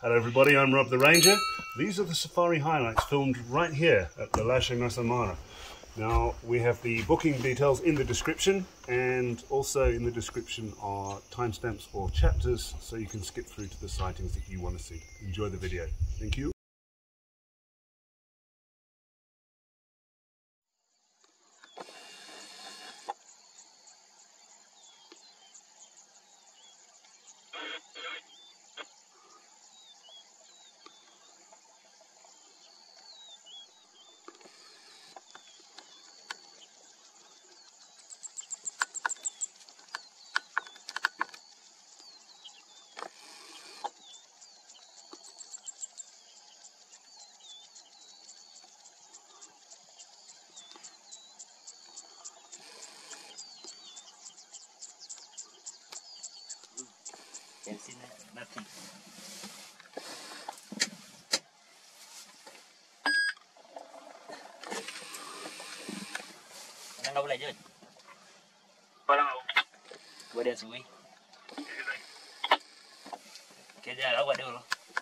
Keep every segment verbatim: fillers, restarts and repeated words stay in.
Hello everybody, I'm Rob the Ranger. These are the safari highlights filmed right here at the Lasha Nusa Mara. Now we have the booking details in the description, and also in the description are timestamps or chapters so you can skip through to the sightings that you want to see. Enjoy the video. Thank you. Can see nothing. Đang đâu lại chơi? Qua đâu? Qua đây suối. Cái ra đó qua đâu luôn.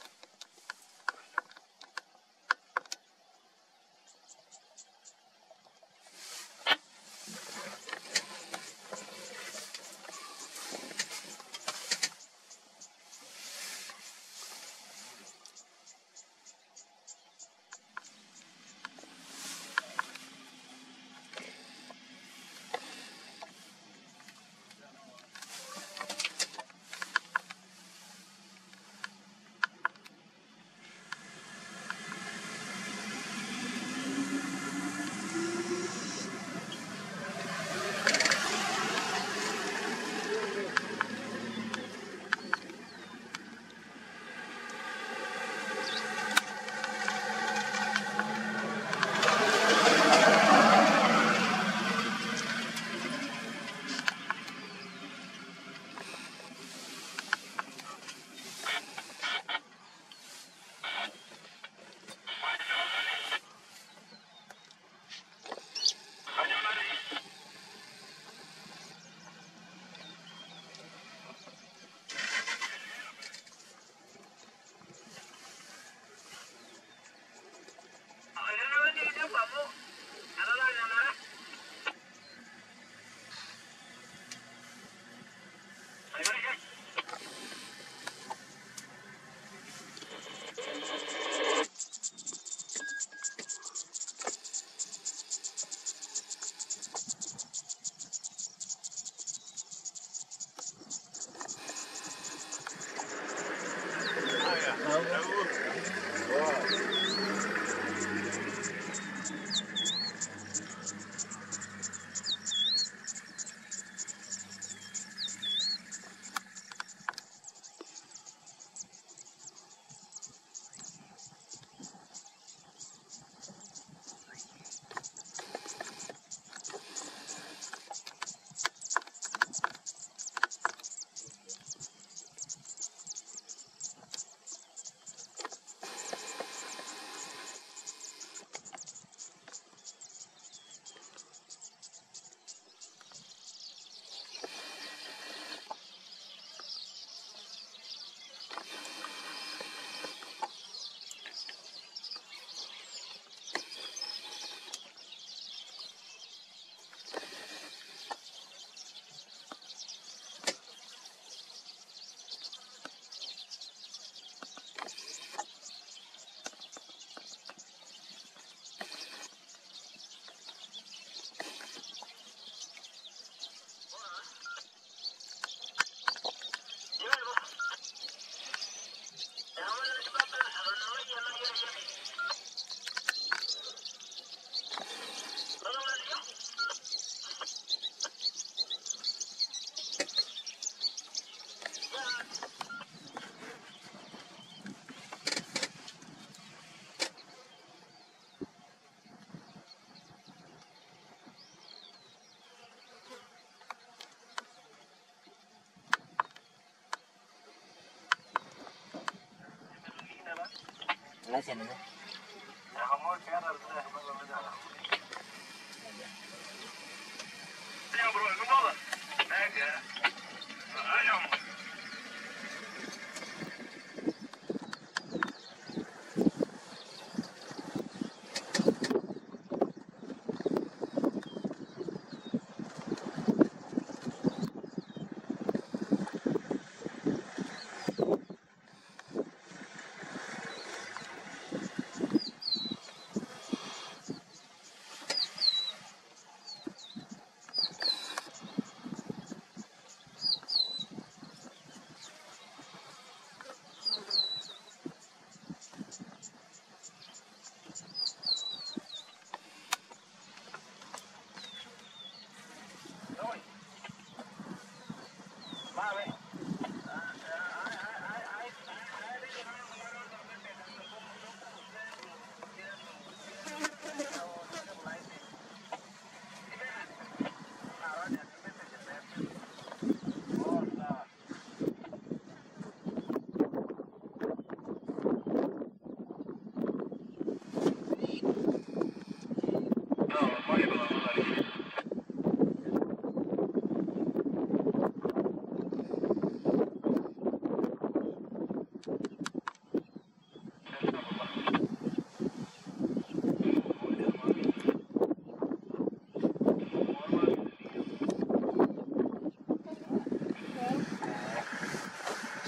Lá xe này.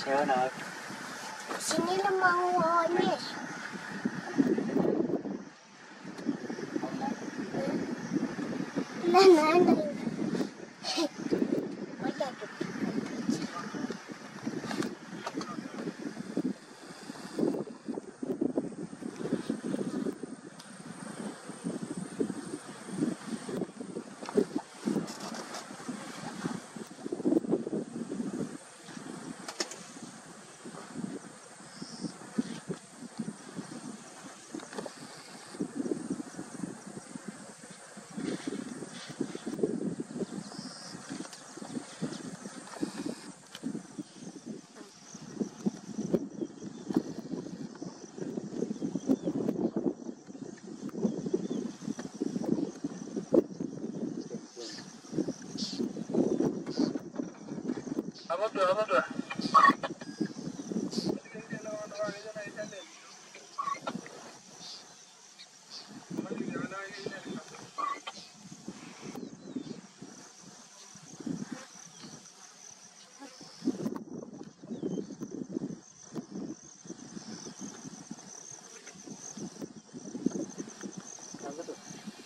Sana. Sini naman wonis. Nanay. Apa tuh? Apa tuh? Apa tuh?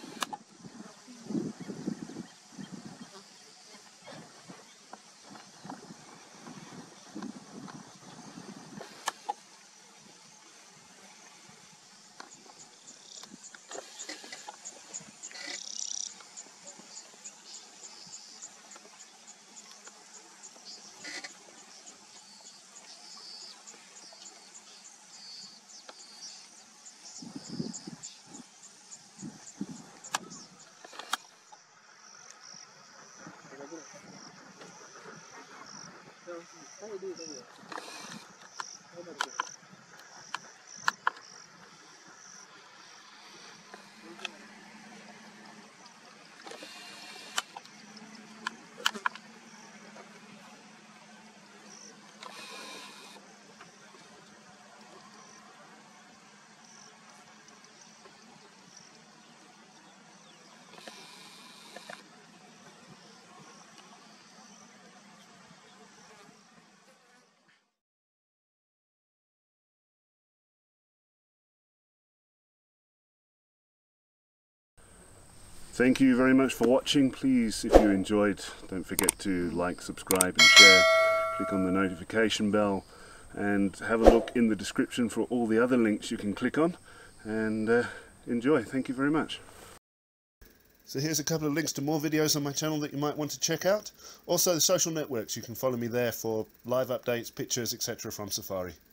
Thank you very much for watching. Please, if you enjoyed, don't forget to like, subscribe and share. Click on the notification bell and have a look in the description for all the other links you can click on, and uh, enjoy. Thank you very much. So here's a couple of links to more videos on my channel that you might want to check out. Also the social networks, you can follow me there for live updates, pictures, et cetera from Safari.